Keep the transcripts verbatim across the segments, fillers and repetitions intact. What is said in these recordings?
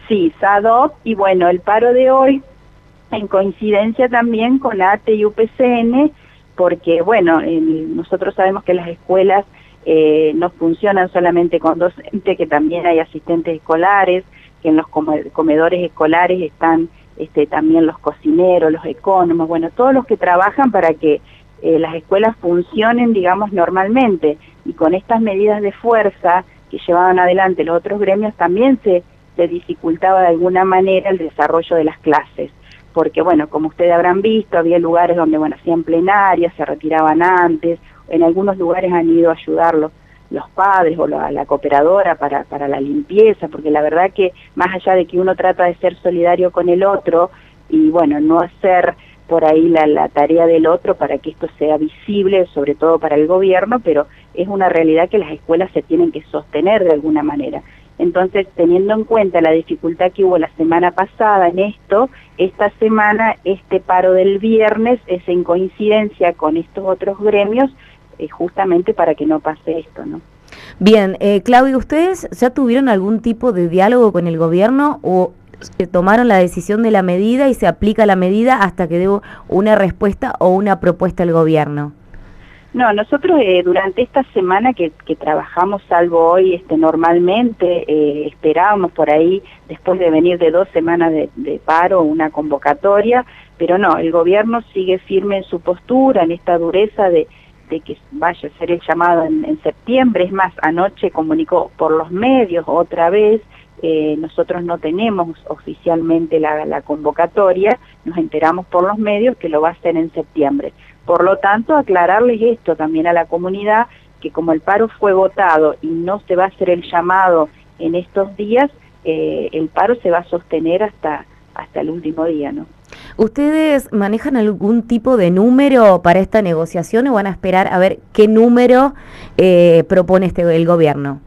Sí, S A D O P, y bueno, el paro de hoy, en coincidencia también con A T E y U P C N, porque bueno, el, nosotros sabemos que las escuelas eh, no funcionan solamente con docentes, que también hay asistentes escolares, que en los comedores escolares están este, también los cocineros, los ecónomos, bueno, todos los que trabajan para que eh, las escuelas funcionen, digamos, normalmente, y con estas medidas de fuerza que llevaban adelante los otros gremios también se, se dificultaba de alguna manera el desarrollo de las clases, porque bueno, como ustedes habrán visto, había lugares donde bueno, hacían plenarias, se retiraban antes, en algunos lugares han ido a ayudarlos los padres o la, la cooperadora para, para la limpieza, porque la verdad que más allá de que uno trata de ser solidario con el otro y bueno, no hacer por ahí la, la tarea del otro para que esto sea visible, sobre todo para el gobierno, pero es una realidad que las escuelas se tienen que sostener de alguna manera. Entonces, teniendo en cuenta la dificultad que hubo la semana pasada en esto, esta semana, este paro del viernes es en coincidencia con estos otros gremios, eh, justamente para que no pase esto, ¿no? Bien, eh, Claudia, ¿ustedes ya tuvieron algún tipo de diálogo con el gobierno o tomaron la decisión de la medida y se aplica la medida hasta que dé una respuesta o una propuesta al gobierno? No, nosotros eh, durante esta semana que, que trabajamos, salvo hoy este, normalmente, eh, esperábamos por ahí, después de venir de dos semanas de, de paro, una convocatoria, pero no, el gobierno sigue firme en su postura, en esta dureza de, de que vaya a ser el llamado en, en septiembre. Es más, anoche comunicó por los medios otra vez, eh, nosotros no tenemos oficialmente la, la convocatoria, nos enteramos por los medios que lo va a hacer en septiembre. Por lo tanto, aclararles esto también a la comunidad, que como el paro fue votado y no se va a hacer el llamado en estos días, eh, el paro se va a sostener hasta, hasta el último día, ¿no? ¿Ustedes manejan algún tipo de número para esta negociación o van a esperar a ver qué número eh, propone este, el gobierno?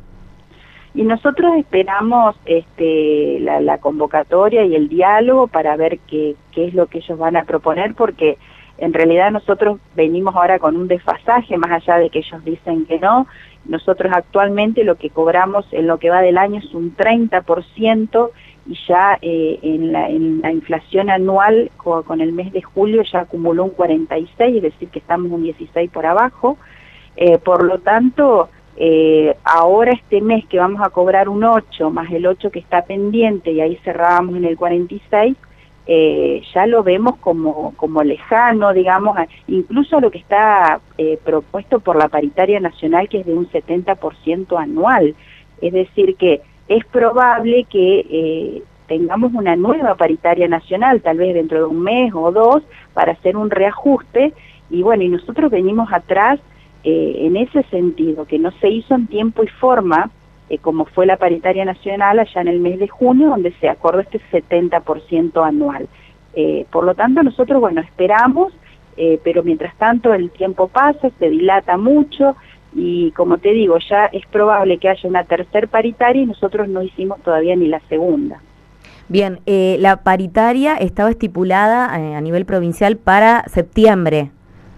Y nosotros esperamos este, la, la convocatoria y el diálogo para ver qué, qué es lo que ellos van a proponer, porque en realidad nosotros venimos ahora con un desfasaje, más allá de que ellos dicen que no. Nosotros actualmente lo que cobramos en lo que va del año es un treinta por ciento y ya eh, en, la, en la inflación anual con, con el mes de julio ya acumuló un cuarenta y seis, es decir que estamos un dieciséis por abajo. Eh, por lo tanto, eh, ahora este mes que vamos a cobrar un ocho más el ocho que está pendiente y ahí cerrábamos en el cuarenta y seis, Eh, ya lo vemos como, como lejano, digamos, a, incluso a lo que está eh, propuesto por la paritaria nacional, que es de un setenta por ciento anual. Es decir, que es probable que eh, tengamos una nueva paritaria nacional, tal vez dentro de un mes o dos, para hacer un reajuste, y bueno, y nosotros venimos atrás eh, en ese sentido, que no se hizo en tiempo y forma, Eh, como fue la paritaria nacional allá en el mes de junio, donde se acordó este setenta por ciento anual. Eh, por lo tanto, nosotros, bueno, esperamos, eh, pero mientras tanto el tiempo pasa, se dilata mucho, y como te digo, ya es probable que haya una tercer paritaria y nosotros no hicimos todavía ni la segunda. Bien, eh, la paritaria estaba estipulada eh, a nivel provincial para septiembre.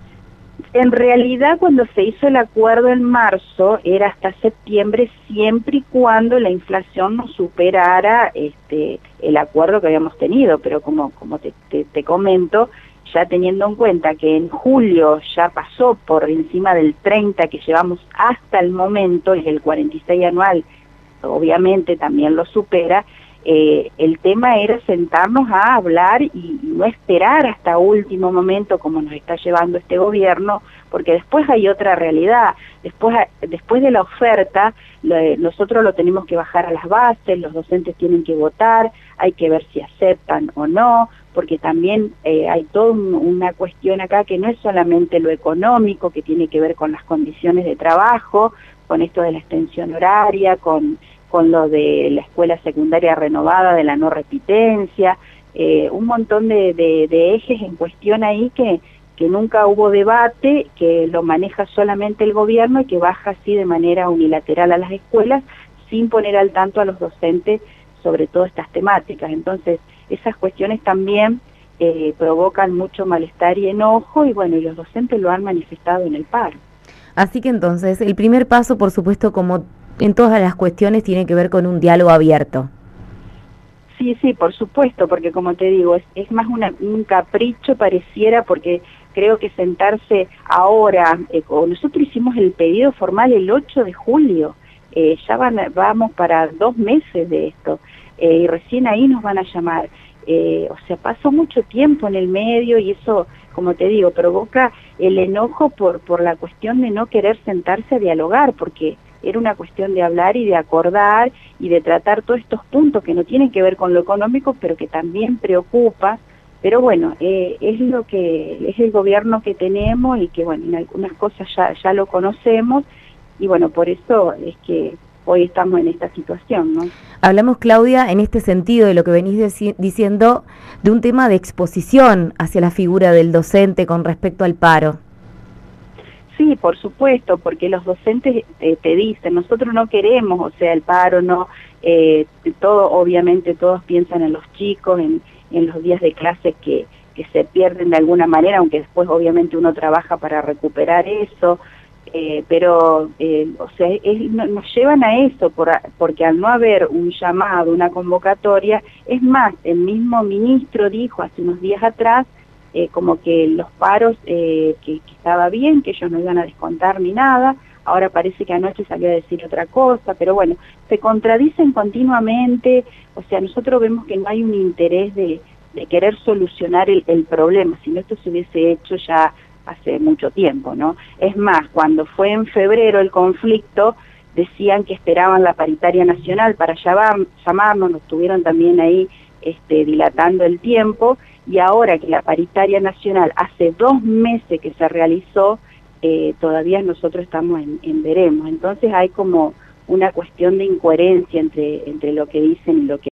En realidad, cuando se hizo el acuerdo en marzo, era hasta septiembre, siempre y cuando la inflación no superara este, el acuerdo que habíamos tenido, pero como, como te, te, te comento, ya teniendo en cuenta que en julio ya pasó por encima del treinta que llevamos hasta el momento, y el cuarenta y seis anual obviamente también lo supera, Eh, el tema era sentarnos a hablar y, y no esperar hasta último momento como nos está llevando este gobierno, porque después hay otra realidad. Después, después de la oferta, lo, nosotros lo tenemos que bajar a las bases, los docentes tienen que votar, hay que ver si aceptan o no, porque también eh, hay toda un, una cuestión acá que no es solamente lo económico, que tiene que ver con las condiciones de trabajo, con esto de la extensión horaria, con con lo de la escuela secundaria renovada, de la no repitencia, eh, un montón de, de, de ejes en cuestión ahí que, que nunca hubo debate, que lo maneja solamente el gobierno y que baja así de manera unilateral a las escuelas sin poner al tanto a los docentes sobre todas estas temáticas. Entonces, esas cuestiones también eh, provocan mucho malestar y enojo, y bueno, y los docentes lo han manifestado en el paro. Así que entonces, el primer paso, por supuesto, como en todas las cuestiones, tiene que ver con un diálogo abierto. Sí, sí, por supuesto, porque como te digo, es, es más una, un capricho pareciera, porque creo que sentarse ahora, eh, nosotros hicimos el pedido formal el ocho de julio, eh, ya van, vamos para dos meses de esto, eh, y recién ahí nos van a llamar. Eh, o sea, pasó mucho tiempo en el medio y eso, como te digo, provoca el enojo por, por la cuestión de no querer sentarse a dialogar, porque era una cuestión de hablar y de acordar y de tratar todos estos puntos que no tienen que ver con lo económico, pero que también preocupa. Pero bueno, eh, es lo que es el gobierno que tenemos y que bueno, en algunas cosas ya, ya lo conocemos y bueno, por eso es que hoy estamos en esta situación, ¿no? Hablamos, Claudia, en este sentido de lo que venís deci- diciendo, de un tema de exposición hacia la figura del docente con respecto al paro. Sí, por supuesto, porque los docentes eh, te dicen, nosotros no queremos, o sea, el paro, no, eh, todo, obviamente todos piensan en los chicos, en, en los días de clase que, que se pierden de alguna manera, aunque después obviamente uno trabaja para recuperar eso, eh, pero, eh, o sea, es, no, nos llevan a eso, por, porque al no haber un llamado, una convocatoria, es más, el mismo ministro dijo hace unos días atrás, Eh, como que los paros, eh, que, que estaba bien, que ellos no iban a descontar ni nada, ahora parece que anoche salió a decir otra cosa, pero bueno, se contradicen continuamente, o sea, nosotros vemos que no hay un interés de, de querer solucionar el, el problema, si no esto se hubiese hecho ya hace mucho tiempo, ¿no? Es más, cuando fue en febrero el conflicto, decían que esperaban la paritaria nacional para llamar, llamarnos, nos tuvieron también ahí este, dilatando el tiempo, y ahora que la paritaria nacional hace dos meses que se realizó, eh, todavía nosotros estamos en, en veremos. Entonces hay como una cuestión de incoherencia entre, entre lo que dicen y lo que